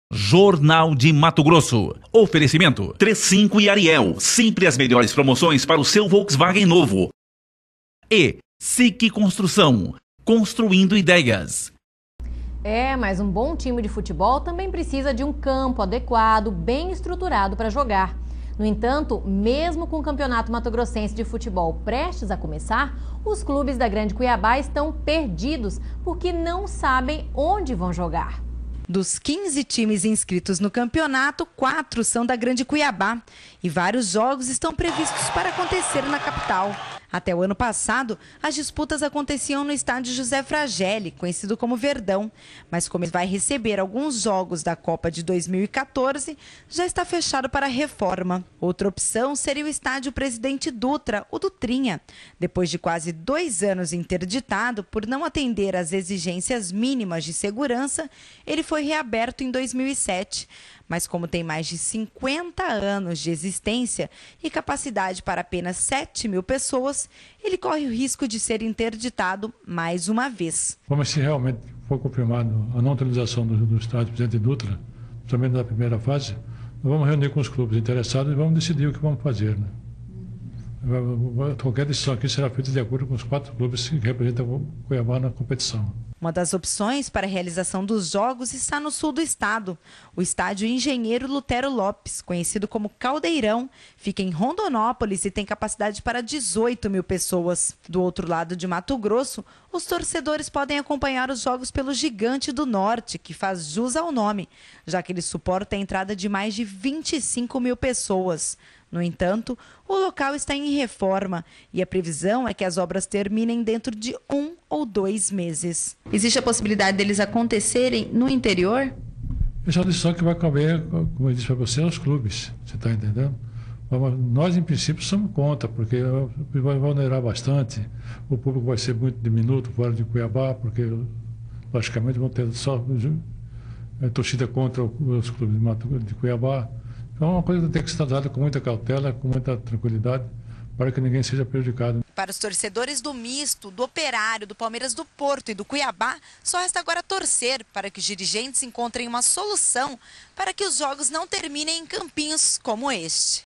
Jornal de Mato Grosso. Oferecimento 35 e Ariel. Sempre as melhores promoções para o seu Volkswagen novo. E SIC Construção. Construindo ideias. Mas um bom time de futebol também precisa de um campo adequado, bem estruturado para jogar. No entanto, mesmo com o Campeonato Mato-Grossense de Futebol prestes a começar, os clubes da Grande Cuiabá estão perdidos porque não sabem onde vão jogar. Dos 15 times inscritos no campeonato, 4 são da Grande Cuiabá e vários jogos estão previstos para acontecer na capital. Até o ano passado, as disputas aconteciam no estádio José Fragelli, conhecido como Verdão. Mas como ele vai receber alguns jogos da Copa de 2014, já está fechado para reforma. Outra opção seria o estádio Presidente Dutra, o Dutrinha. Depois de quase 2 anos interditado por não atender às exigências mínimas de segurança, ele foi reaberto em 2007. Mas como tem mais de 50 anos de existência e capacidade para apenas 7 mil pessoas, ele corre o risco de ser interditado mais uma vez. Como se realmente for confirmado a não utilização do estádio Presidente Dutra, principalmente na primeira fase, nós vamos reunir com os clubes interessados e vamos decidir o que vamos fazer, né? Qualquer decisão aqui será feita de acordo com os 4 clubes que representam o Cuiabá na competição. Uma das opções para a realização dos jogos está no sul do estado. O estádio Engenheiro Lutero Lopes, conhecido como Caldeirão, fica em Rondonópolis e tem capacidade para 18 mil pessoas. Do outro lado de Mato Grosso, os torcedores podem acompanhar os jogos pelo Gigante do Norte, que faz jus ao nome, já que ele suporta a entrada de mais de 25 mil pessoas. No entanto, o local está em reforma e a previsão é que as obras terminem dentro de 1 ou 2 meses. Existe a possibilidade deles acontecerem no interior? Essa é uma decisão que vai caber, como eu disse para você, aos clubes. Você está entendendo? Nós, em princípio, somos contra, porque vai onerar bastante. O público vai ser muito diminuto fora de Cuiabá, porque, logicamente, vão ter só torcida contra os clubes de Cuiabá. Então, é uma coisa que tem que ser tratada com muita cautela, com muita tranquilidade, para que ninguém seja prejudicado. Para os torcedores do Misto, do Operário, do Palmeiras do Porto e do Cuiabá, só resta agora torcer para que os dirigentes encontrem uma solução para que os jogos não terminem em campinhos como este.